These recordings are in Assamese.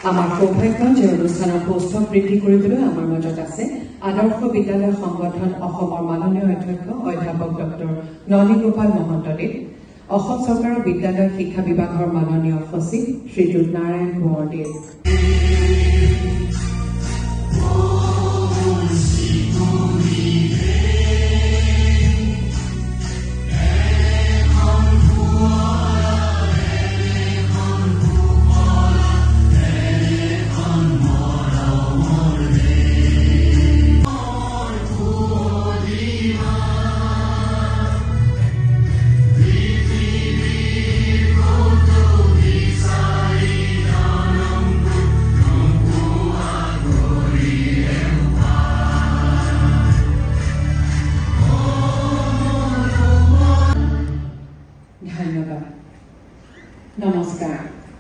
আমাৰ সৌভাগ্য যে অনুষ্ঠানৰ পোষ্টক বৃদ্ধি কৰিবলৈ আমাৰ মাজত আছে আদৰ্শ বিদ্যালয় সংগঠন অসমৰ মাননীয় অধ্যক্ষ অধ্যাপক ডক্টৰ ননী গোপাল মহন্তদেৱ, অসম চৰকাৰৰ বিদ্যালয় শিক্ষা বিভাগৰ মাননীয় সচিব শ্ৰীযুত নাৰায়ণ কোঁৱৰদেৱ। ধন্যবাদ, নমস্কাৰ।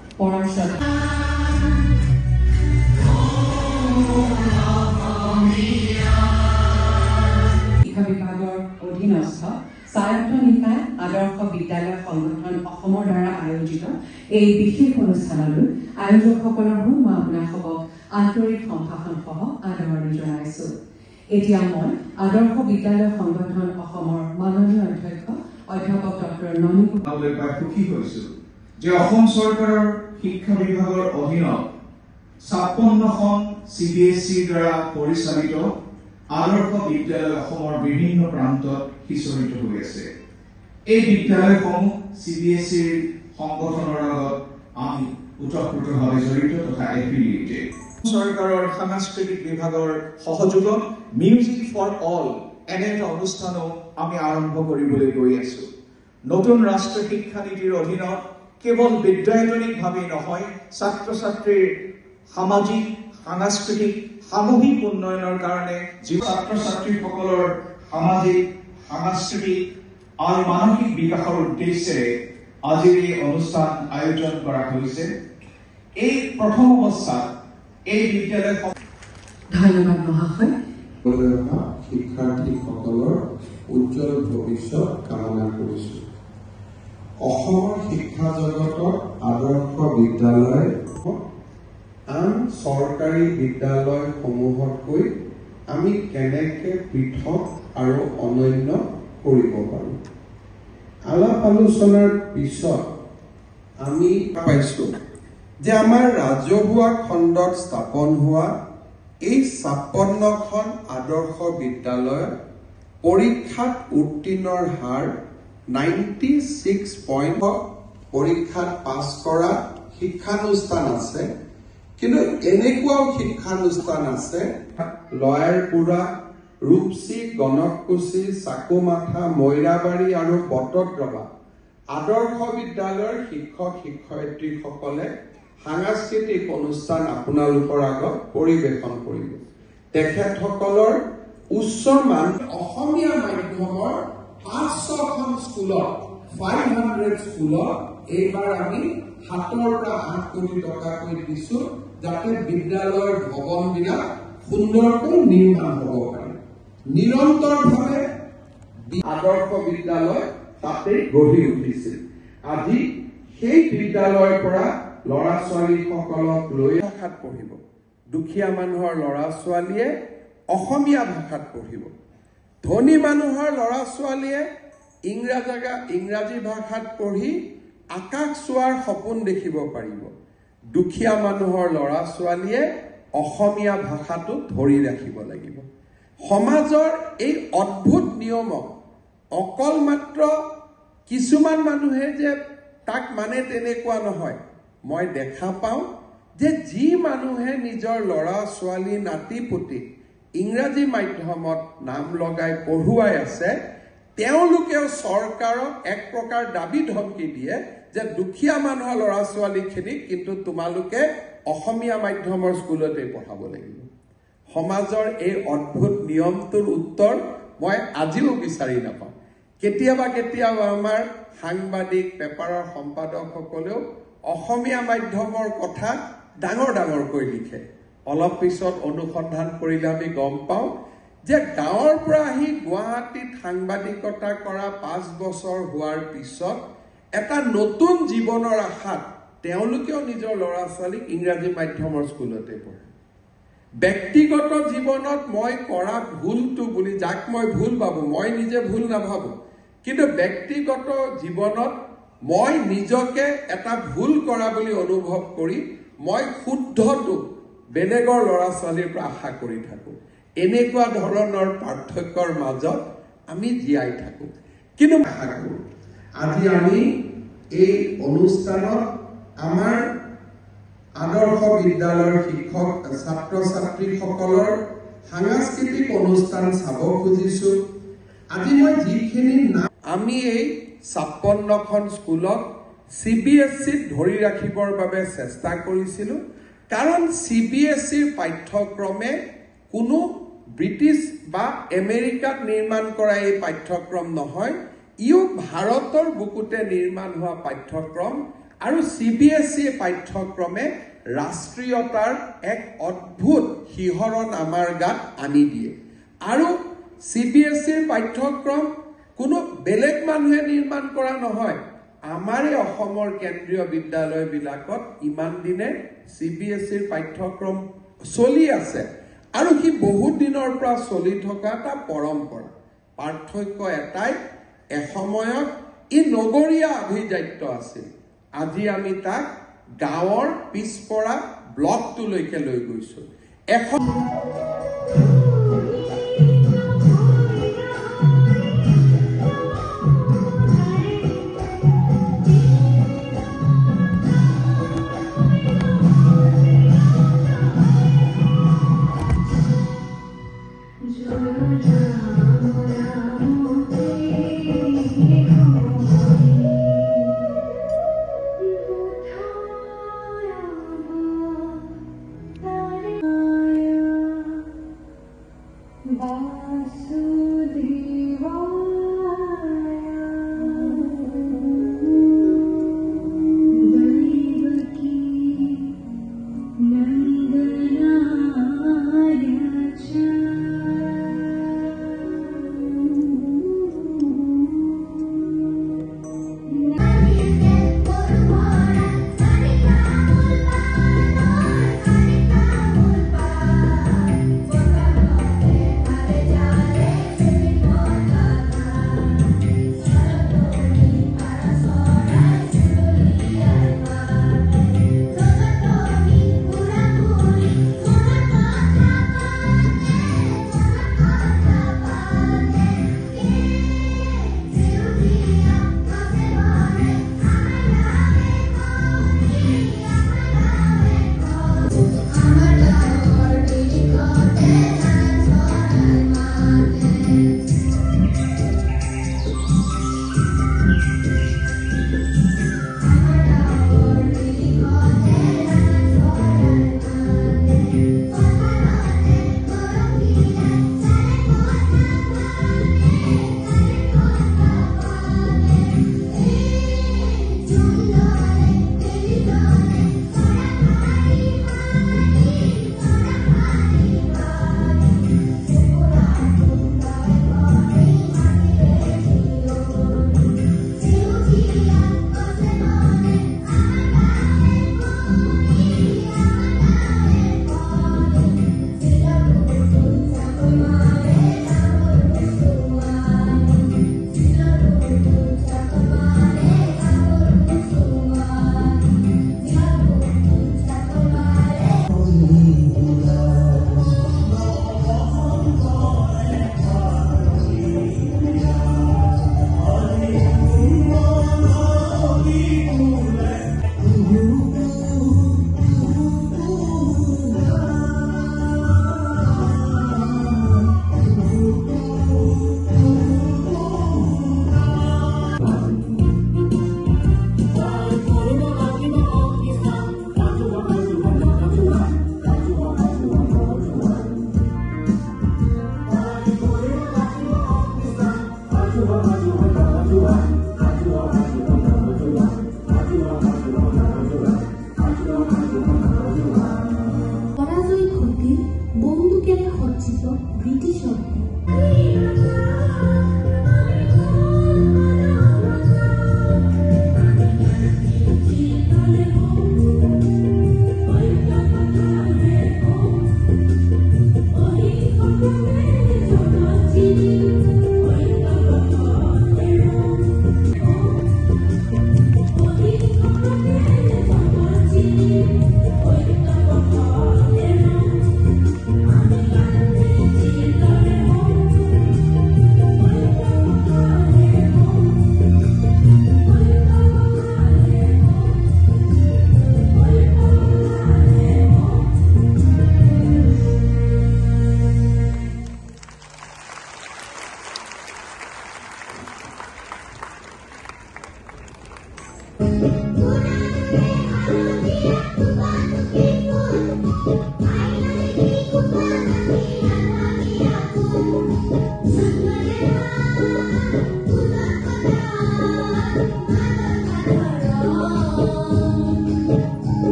শিক্ষা বিভাগৰ অধীনস্থ স্বায়ত্ত নিকায় আদৰ্শ বিদ্যালয় সংগঠন অসমৰ দ্বাৰা আয়োজিত এই বিশেষ অনুষ্ঠানলৈ আয়োজকসকলৰ হৈ মই আপোনালোকক আন্তৰিক সম্ভাষণ সহ আদৰণি জনাইছো। এতিয়া মই আদৰ্শ বিদ্যালয় সংগঠন অসমৰ মাননীয় অধ্যক্ষ অধ্যাপক ডক্টৰ ননী সুখী হৈছো যে অসম চৰকাৰৰ শিক্ষা বিভাগৰ অধীনত ৫৬খন CBSE দ্বাৰা পৰিচালিত আদৰ্শ বিদ্যালয় অসমৰ বিভিন্ন প্ৰান্তত সিঁচৰিত হৈ আছে। এই বিদ্যালয়সমূহ CBSE সংগঠনৰ লগত আমি ওতঃপ্ৰোতভাৱে জড়িত তথা এফিলিয়েটেড। চৰকাৰৰ সাংস্কৃতিক বিভাগৰ সহযোগত মিউজিক ফৰ অল এনে এটা অনুষ্ঠানো আমি আৰম্ভ কৰিবলৈ গৈ আছো। নতুন ৰাষ্ট্ৰীয় শিক্ষা নীতিৰ অধীনত কেৱল বিদ্যায়তনিকভাৱে নহয়, ছাত্ৰ ছাত্ৰীৰ সামাজিক সাংস্কৃতিক সামূহিক উন্নয়নৰ কাৰণে ছাত্ৰ ছাত্ৰীসকলৰ সামাজিক সাংস্কৃতিক আৰু মানসিক বিকাশৰ উদ্দেশ্যেৰে আজিৰ এই অনুষ্ঠান আয়োজন কৰা হৈছে। এই প্ৰথম অৱস্থাত এই বিদ্যালয় ধন্যবাদ মহাশয়। শিক্ষাৰ্থীসকলৰ উজ্জ্বল ভৱিষ্যত কামনা কৰিছো। অসমৰ শিক্ষা জগতত আদৰ্শ বিদ্যালয় আন চৰকাৰী বিদ্যালয়সমূহতকৈ আমি কেনেকৈ পৃথক আৰু অনন্য কৰিব পাৰোঁ। আলাপ আলোচনাৰ পিছত আমি পাইছো যে আমাৰ ৰাজহুৱা খণ্ডত স্থাপন হোৱা এই ৫৬খন আদৰ্শ বিদ্যালয়ত পৰীক্ষাত উত্তীৰ্ণৰ হাৰ 96% পৰীক্ষাত পাছ কৰা শিক্ষানুষ্ঠান আছে। কিন্তু এনেকুৱাও শিক্ষানুষ্ঠান আছে লয়াৰপুৰা, ৰূপসী, গণককুছি, চাকুমাথা, মৈৰাবাৰী আৰু বটদ্ৰৱা আদৰ্শ বিদ্যালয়ৰ শিক্ষক শিক্ষয়িত্ৰীসকলে সাংস্কৃতিক অনুষ্ঠান আপোনালোকৰ আগত পৰিৱেশন কৰিব। তেখেতসকলৰ উচ্চ মান অসমীয়া মাধ্যমৰ ৫০০খন স্কুলত 500 স্কুলত এইবাৰ আমি ৭ৰ পৰা ৮ কোটি টকাকৈ দিছো, যাতে বিদ্যালয়ৰ ভৱনবিলাক সুন্দৰকৈ নিৰ্মাণ হ'ব পাৰে। নিৰন্তৰভাৱে আদৰ্শ বিদ্যালয় তাতে গঢ়ি উঠিছিল। আজি সেই বিদ্যালয়ৰ পৰা ল'ৰা ছোৱালীসকলক লৈ ভাষাত পঢ়িব। দুখীয়া মানুহৰ ল'ৰা ছোৱালীয়ে অসমীয়া ভাষাত পঢ়িব। ধনী মানুহৰ ল'ৰা ছোৱালীয়ে ইংৰাজী ভাষাত পঢ়ি আকাশ চোৱাৰ সপোন দেখিব পাৰিব। দুখীয়া মানুহৰ ল'ৰা ছোৱালীয়ে অসমীয়া ভাষাটো ধৰি ৰাখিব লাগিব। সমাজৰ এই অদ্ভুত নিয়মক অকল মাত্ৰ কিছুমান মানুহে যে তাক মানে তেনেকুৱা নহয়। মই দেখা পাওঁ যে যি মানুহে নিজৰ ল'ৰা ছোৱালী নাতি পুতি ইংৰাজী মাধ্যমত নাম লগাই পঢ়ুৱাই আছে, তেওঁলোকেও চৰকাৰক এক প্ৰকাৰ দাবী ধমকি দিয়ে যে দুখীয়া মানুহৰ ল'ৰা ছোৱালীখিনিক কিন্তু তোমালোকে অসমীয়া মাধ্যমৰ স্কুলতে পঢ়াব লাগিব। সমাজৰ এই অদ্ভুত নিয়মটোৰ উত্তৰ মই আজিও বিচাৰি নাপাওঁ। কেতিয়াবা আমাৰ সাংবাদিক পেপাৰৰ সম্পাদকসকলেও অসমীয়া মাধ্যমৰ কথা ডাঙৰ ডাঙৰকৈ লিখে। অলপ পিছত অনুসন্ধান কৰিলে আমি গম পাওঁ যে গাঁৱৰ পৰা আহি গুৱাহাটীত সাংবাদিকতা কৰা 5 বছৰ হোৱাৰ পিছত এটা নতুন জীৱনৰ আশাত তেওঁলোকেও নিজৰ ল'ৰা ছোৱালীক ইংৰাজী মাধ্যমৰ স্কুলতে পঢ়ে ব্যক্তিগত জীৱনত মই কৰা ভুলটো বুলি যাক মই ভুল ভাবো মই নিজে ভুল নাভাবো কিন্তু ব্যক্তিগত জীৱনত মই নিজকে এটা ভুল কৰা বুলি অনুভৱ কৰি মই শুদ্ধটো বেলেগৰ ল'ৰা ছোৱালীৰ পৰা আশা কৰি থাকো এনেকুৱা ধৰণৰ পাৰ্থক্যৰ মাজত আমি জীয়াই থাকো কিন্তু আশা কৰো আজি আমি এই অনুষ্ঠানত আমাৰ আদৰ্শ বিদ্যালয়ৰ শিক্ষক ছাত্ৰ ছাত্ৰীসকলৰ সাংস্কৃতিক অনুষ্ঠান চাব খুজিছো আজি মই যিখিনি আমি এই 56খন স্কুলত CBSEত ধৰি ৰাখিবৰ বাবে চেষ্টা কৰিছিলো কাৰণ CBSEৰ পাঠ্যক্ৰমে কোনো ব্ৰিটিছ বা আমেৰিকাত নিৰ্মাণ কৰা এই পাঠ্যক্ৰম নহয় ইও ভাৰতৰ বুকুতে নিৰ্মাণ হোৱা পাঠ্যক্ৰম আৰু CBSE পাঠ্যক্ৰমে ৰাষ্ট্ৰীয়তাৰ এক অদ্ভুত শিহৰণ আমাৰ গাত আনি দিয়ে আৰু CBSEৰ পাঠ্যক্ৰম কোনো বেলেগ মানুহে নিৰ্মাণ কৰা নহয় আমাৰে অসমৰ কেন্দ্ৰীয় বিদ্যালয়বিলাকত ইমান দিনে CBSEৰ পাঠ্যক্ৰম চলি আছে আৰু কি বহুত দিনৰ পৰা চলি থকা এটা পৰম্পৰা পাৰ্থক্য এটাই এসময়ত ই নগৰীয়া আভিজাত্য আছিল আজি আমি তাক গাঁৱৰ পিছপৰা ব্লকটোলৈকে লৈ গৈছো এখন British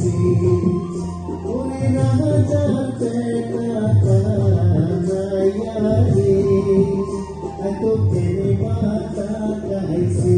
I